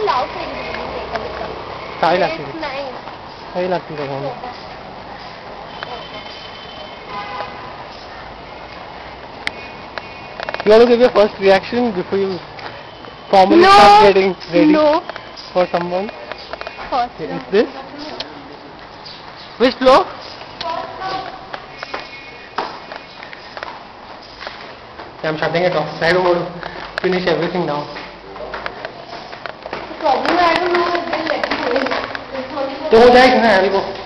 loud for you. Sorry, Lucky. It's nice. Sorry, Lucky. You want to give your first reaction before you formally start getting ready for someone? First. Is this? Which floor? I'm shutting it off. I don't want to finish everything now. The problem is I don't know if they'll let me go in. तो हो जाएगा ना, अभी को